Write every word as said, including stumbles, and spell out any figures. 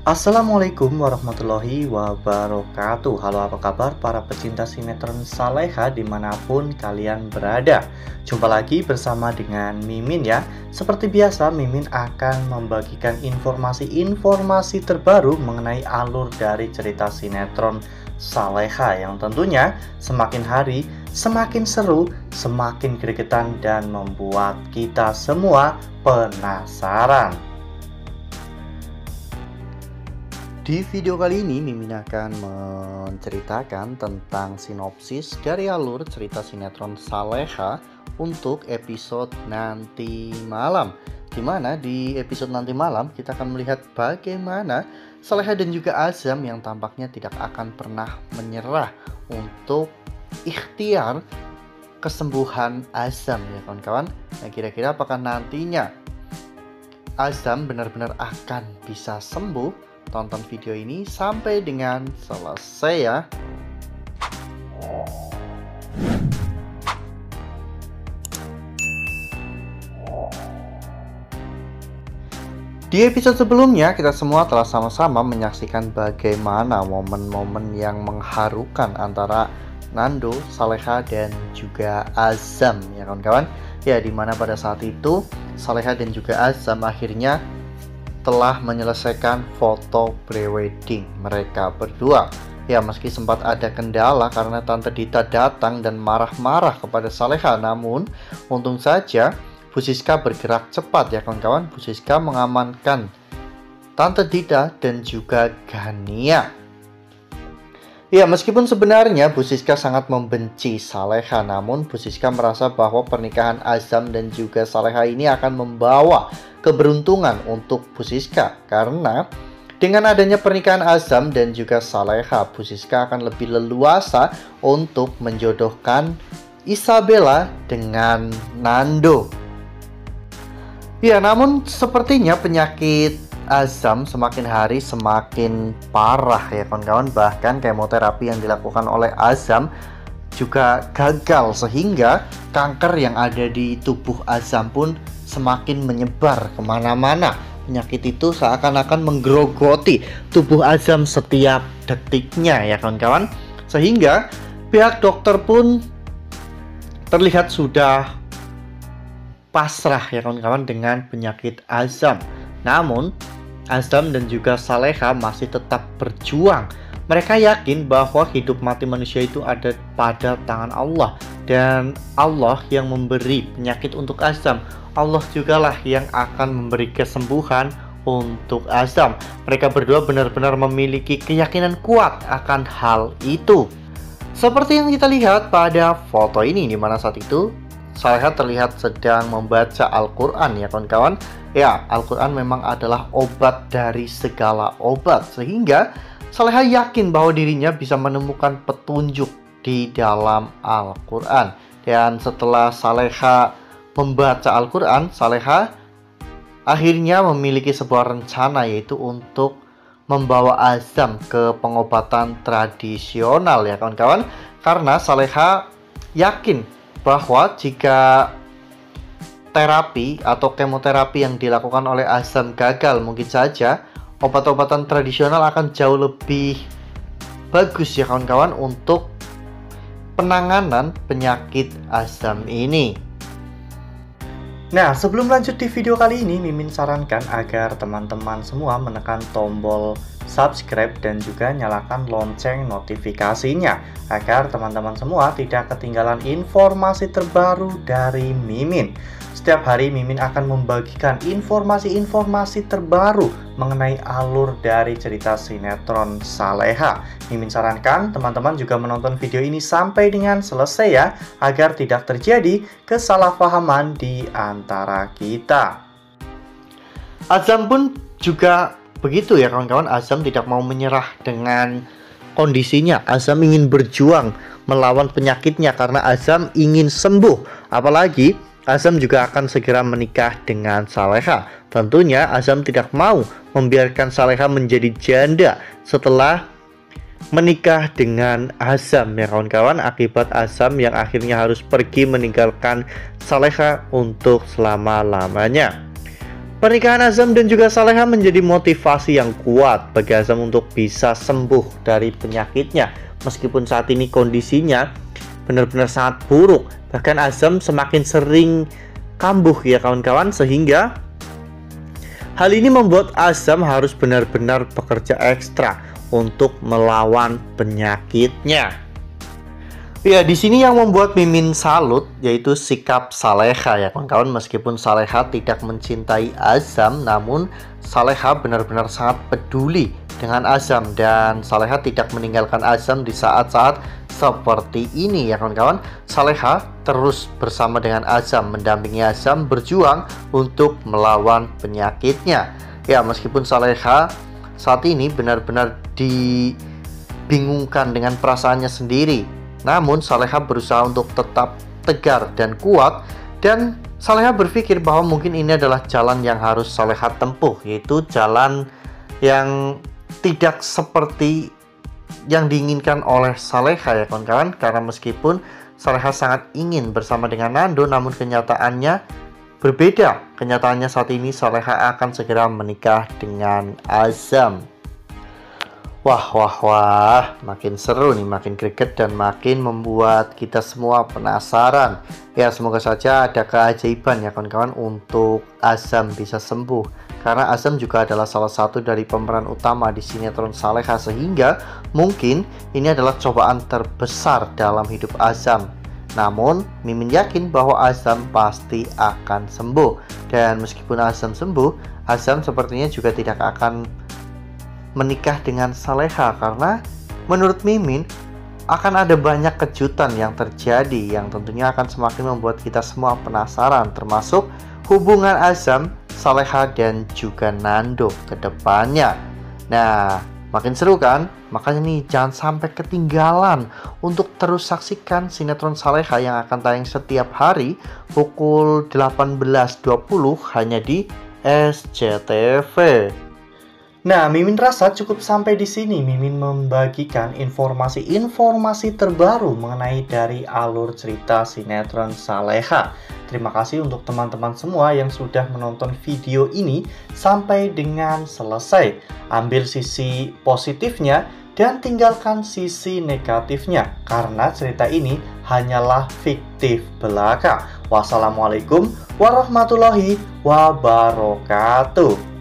Assalamualaikum warahmatullahi wabarakatuh. Halo, apa kabar para pecinta sinetron Saleha dimanapun kalian berada. Jumpa lagi bersama dengan Mimin ya. Seperti biasa, Mimin akan membagikan informasi-informasi terbaru mengenai alur dari cerita sinetron Saleha yang tentunya semakin hari semakin seru, semakin gregetan, dan membuat kita semua penasaran. Di video kali ini, Mimin akan menceritakan tentang sinopsis dari alur cerita sinetron Saleha untuk episode nanti malam. Dimana di episode nanti malam kita akan melihat bagaimana Saleha dan juga Azam yang tampaknya tidak akan pernah menyerah untuk ikhtiar kesembuhan Azam ya kawan-kawan. Nah, kira-kira apakah nantinya Azam benar-benar akan bisa sembuh? Tonton video ini sampai dengan selesai ya. Di episode sebelumnya kita semua telah sama-sama menyaksikan bagaimana momen-momen yang mengharukan antara Nando, Saleha, dan juga Azam ya kawan-kawan. Ya, dimana pada saat itu Saleha dan juga Azam akhirnya telah menyelesaikan foto prewedding mereka berdua. Ya, meski sempat ada kendala karena Tante Dita datang dan marah-marah kepada Saleha, namun untung saja Bu Siska bergerak cepat ya kawan-kawan. Bu Siska mengamankan Tante Dita dan juga Gania. Ya, meskipun sebenarnya Bu Siska sangat membenci Saleha, namun Bu Siska merasa bahwa pernikahan Azam dan juga Saleha ini akan membawa keberuntungan untuk Bu Siska. Karena dengan adanya pernikahan Azam dan juga Saleha, Bu Siska akan lebih leluasa untuk menjodohkan Isabella dengan Nando. Ya, namun sepertinya penyakit Azam semakin hari semakin parah ya kawan-kawan. Bahkan kemoterapi yang dilakukan oleh Azam juga gagal, sehingga kanker yang ada di tubuh Azam pun semakin menyebar kemana-mana. Penyakit itu seakan-akan menggerogoti tubuh Azam setiap detiknya ya kawan-kawan. Sehingga pihak dokter pun terlihat sudah pasrah ya kawan-kawan dengan penyakit Azam. Namun Azam dan juga Saleha masih tetap berjuang. Mereka yakin bahwa hidup mati manusia itu ada pada tangan Allah, dan Allah yang memberi penyakit untuk Azam. Allah jugalah yang akan memberi kesembuhan untuk Azam. Mereka berdua benar-benar memiliki keyakinan kuat akan hal itu. Seperti yang kita lihat pada foto ini, di mana saat itu Saleha terlihat sedang membaca Al-Quran ya kawan-kawan. Ya, Al-Quran memang adalah obat dari segala obat, sehingga Saleha yakin bahwa dirinya bisa menemukan petunjuk di dalam Al-Quran. Dan setelah Saleha membaca Al-Quran, Saleha akhirnya memiliki sebuah rencana, yaitu untuk membawa Azam ke pengobatan tradisional ya kawan-kawan. Karena Saleha yakin bahwa jika terapi atau kemoterapi yang dilakukan oleh Azam gagal, mungkin saja obat-obatan tradisional akan jauh lebih bagus ya kawan-kawan untuk penanganan penyakit Azam ini. Nah, sebelum lanjut di video kali ini, Mimin sarankan agar teman-teman semua menekan tombol subscribe dan juga nyalakan lonceng notifikasinya, agar teman-teman semua tidak ketinggalan informasi terbaru dari Mimin. Setiap hari Mimin akan membagikan informasi-informasi terbaru mengenai alur dari cerita sinetron Saleha. Mimin sarankan teman-teman juga menonton video ini sampai dengan selesai ya, agar tidak terjadi kesalahpahaman di antara kita. Azam pun juga begitu ya kawan-kawan. Azam tidak mau menyerah dengan kondisinya. Azam ingin berjuang melawan penyakitnya karena Azam ingin sembuh. Apalagi Azam juga akan segera menikah dengan Saleha. Tentunya Azam tidak mau membiarkan Saleha menjadi janda setelah menikah dengan Azam ya kawan-kawan, akibat Azam yang akhirnya harus pergi meninggalkan Saleha untuk selama-lamanya. Pernikahan Azam dan juga Saleha menjadi motivasi yang kuat bagi Azam untuk bisa sembuh dari penyakitnya. Meskipun saat ini kondisinya benar-benar sangat buruk, bahkan Azam semakin sering kambuh ya kawan-kawan, sehingga hal ini membuat Azam harus benar-benar bekerja ekstra untuk melawan penyakitnya. Ya, di sini yang membuat Mimin salut yaitu sikap Saleha ya kawan-kawan. Meskipun Saleha tidak mencintai Azam, namun Saleha benar-benar sangat peduli dengan Azam, dan Saleha tidak meninggalkan Azam di saat-saat seperti ini ya kawan-kawan. Saleha terus bersama dengan Azam, mendampingi Azam berjuang untuk melawan penyakitnya. Ya, meskipun Saleha saat ini benar-benar dibingungkan dengan perasaannya sendiri, namun Saleha berusaha untuk tetap tegar dan kuat, dan Saleha berpikir bahwa mungkin ini adalah jalan yang harus Saleha tempuh, yaitu jalan yang tidak seperti yang diinginkan oleh Saleha ya kawan-kawan. Karena meskipun Saleha sangat ingin bersama dengan Nando, namun kenyataannya berbeda. Kenyataannya saat ini Saleha akan segera menikah dengan Azam. Wah, wah, wah, makin seru nih, makin greget dan makin membuat kita semua penasaran. Ya, semoga saja ada keajaiban ya kawan-kawan untuk Azam bisa sembuh. Karena Azam juga adalah salah satu dari pemeran utama di sinetron Saleha, sehingga mungkin ini adalah cobaan terbesar dalam hidup Azam. Namun, Mimin yakin bahwa Azam pasti akan sembuh. Dan meskipun Azam sembuh, Azam sepertinya juga tidak akan menikah dengan Saleha, karena menurut Mimin akan ada banyak kejutan yang terjadi yang tentunya akan semakin membuat kita semua penasaran, termasuk hubungan Azam, Saleha dan juga Nando ke depannya. Nah, makin seru kan? Makanya nih jangan sampai ketinggalan untuk terus saksikan sinetron Saleha yang akan tayang setiap hari pukul delapan belas dua puluh hanya di S C T V. Nah, Mimin rasa cukup sampai di sini. Mimin membagikan informasi-informasi terbaru mengenai dari alur cerita sinetron Saleha. Terima kasih untuk teman-teman semua yang sudah menonton video ini sampai dengan selesai. Ambil sisi positifnya dan tinggalkan sisi negatifnya, karena cerita ini hanyalah fiktif belaka. Wassalamualaikum warahmatullahi wabarakatuh.